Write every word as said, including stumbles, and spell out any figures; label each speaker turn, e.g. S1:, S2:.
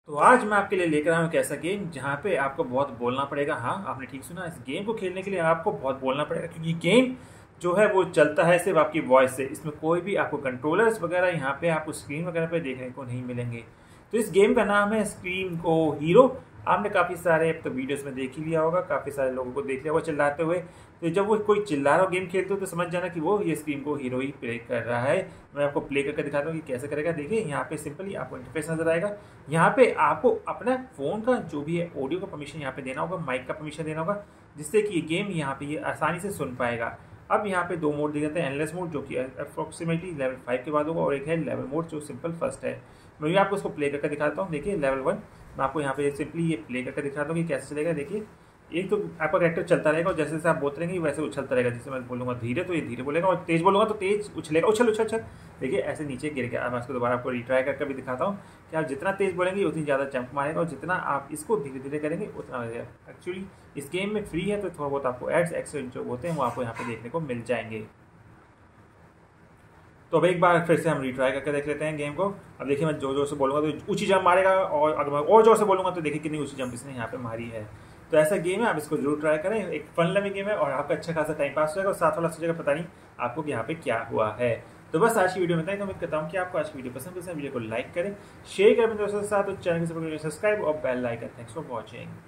S1: तो आज मैं आपके लिए लेकर आया हूँ एक ऐसा गेम जहाँ पे आपको बहुत बोलना पड़ेगा। हाँ, आपने ठीक सुना, इस गेम को खेलने के लिए आपको बहुत बोलना पड़ेगा क्योंकि गेम जो है वो चलता है सिर्फ आपकी वॉइस से। इसमें कोई भी आपको कंट्रोलर्स वगैरह यहाँ पे आपको स्क्रीन वगैरह पे देखने को नहीं मिलेंगे। तो इस गेम का नाम है स्क्रीम को हीरो। आपने काफ़ी सारे अब तो वीडियोस में देख ही लिया होगा, काफ़ी सारे लोगों को देख लिया होगा चिल्लाते हुए। तो जब वो कोई चिल्ला रहा हो गेम खेलते हो तो समझ जाना कि वो ये स्क्रीम को हीरो ही प्ले कर रहा है। मैं आपको प्ले करके दिखाता हूँ कि कैसे करेगा। देखिए यहाँ पे सिंपली आपको इंटरफेस नजर आएगा। यहाँ पे आपको अपना फ़ोन का जो भी है ऑडियो का परमिशन यहाँ पे देना होगा, माइक का परमिशन देना होगा, जिससे कि ये गेम यहाँ पे ये आसानी से सुन पाएगा। अब यहाँ पे दो मोड दिए जाते हैं, एंडलेस मोड जो कि अप्रोक्सीमेटली लेवल फाइव के बाद होगा, और एक है लेवल मोड जो सिंपल फर्स्ट है। मैं भी आपको उसको प्ले करके दिखाता हूँ। देखिए लेवल वन मैं आपको यहाँ पे सिंपली ये प्ले करके दिखाता हूँ कि कैसे चलेगा। देखिए एक तो आपका कैरेक्टर चलता रहेगा और जैसे जैसे आप बोलते रहेंगे वैसे उछलता रहेगा। जैसे मैं बोलूँगा धीरे तो ये धीरे बोलेगा, और तेज बोलूँगा तो तेज उछलेगा, उछल उछल उछल। देखिए ऐसे नीचे गिर गया। अब मैं इसको दोबारा आपको रिट्राई करके भी दिखाता हूँ कि आप जितना तेज बोलेंगे उतनी ज़्यादा जंप मारेगा, और जितना आप इसको धीरे धीरे करेंगे उतना रहेगा। एक्चुअली इस गेम में फ्री है तो थोड़ा बहुत आपको एड्स एक्स्ट्रा जो होते हैं वो आपको यहाँ पे देखने को मिल जाएंगे। तो अब एक बार फिर से हम रिट्राई करके देख लेते हैं गेम को। अब देखिए मैं जोर जोर से बोलूँगा तो ऊंची जंप मारेगा, और अगर मैं और जोर से बोलूँगा तो देखिए कितनी ऊंची जंप इसने यहाँ पे मारी है। तो ऐसा गेम है, आप इसको जरूर ट्राई करें। एक फन लविंग गेम है और आपका अच्छा खासा टाइम पास होगा, और साथ वाला सोचेगा पता नहीं आपको यहाँ पे क्या हुआ है। तो बस आज की वीडियो में इतना ही। तो उम्मीद करता हूँ कि आपको आज की वीडियो पसंद है। वीडियो को लाइक करें, शेयर करें अपने दोस्तों के साथ, और चैनल को सब्सक्राइब और bell icon. Thanks for watching.